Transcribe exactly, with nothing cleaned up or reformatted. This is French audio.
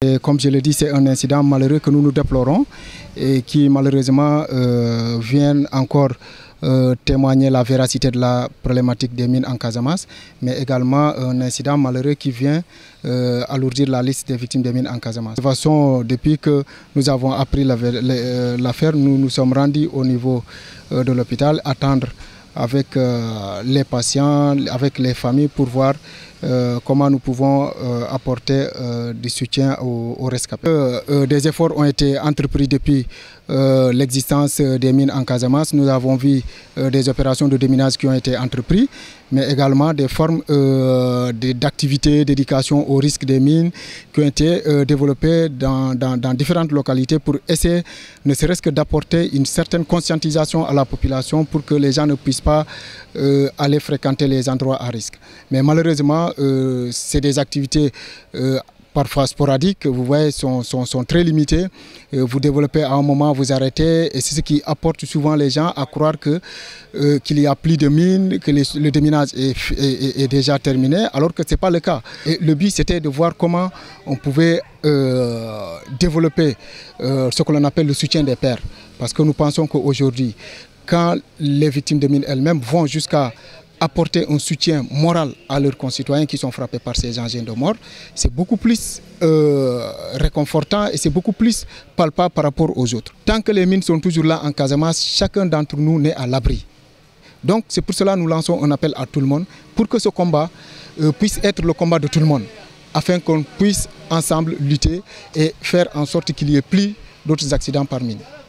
Et comme je l'ai dit, c'est un incident malheureux que nous nous déplorons et qui malheureusement euh, vient encore euh, témoigner la véracité de la problématique des mines en Casamance, mais également un incident malheureux qui vient euh, alourdir la liste des victimes des mines en Casamance. De toute façon, depuis que nous avons appris l'affaire, nous nous sommes rendus au niveau euh, de l'hôpital attendre avec euh, les patients, avec les familles pour voir euh, comment nous pouvons euh, apporter euh, du soutien aux, aux rescapés. Euh, euh, des efforts ont été entrepris depuis euh, l'existence des mines en Casamance. Nous avons vu euh, des opérations de déminage qui ont été entreprises, mais également des formes euh, d'activités d'éducation au risque des mines qui ont été euh, développées dans, dans, dans différentes localités pour essayer ne serait-ce que d'apporter une certaine conscientisation à la population pour que les gens ne puissent pas euh, aller fréquenter les endroits à risque. Mais malheureusement, euh, c'est des activités euh, parfois sporadiques, vous voyez, sont, sont, sont très limitées. Vous développez à un moment, vous arrêtez, et c'est ce qui apporte souvent les gens à croire que euh, qu'il n'y a plus de mines, que les, le déminage est, est, est déjà terminé, alors que ce n'est pas le cas. Et le but, c'était de voir comment on pouvait euh, développer euh, ce que l'on appelle le soutien des pairs. Parce que nous pensons qu'aujourd'hui, quand les victimes de mines elles-mêmes vont jusqu'à apporter un soutien moral à leurs concitoyens qui sont frappés par ces engins de mort, c'est beaucoup plus euh, réconfortant et c'est beaucoup plus palpable par rapport aux autres. Tant que les mines sont toujours là en Casamance, chacun d'entre nous n'est à l'abri. Donc c'est pour cela que nous lançons un appel à tout le monde pour que ce combat euh, puisse être le combat de tout le monde, afin qu'on puisse ensemble lutter et faire en sorte qu'il n'y ait plus d'autres accidents par mine.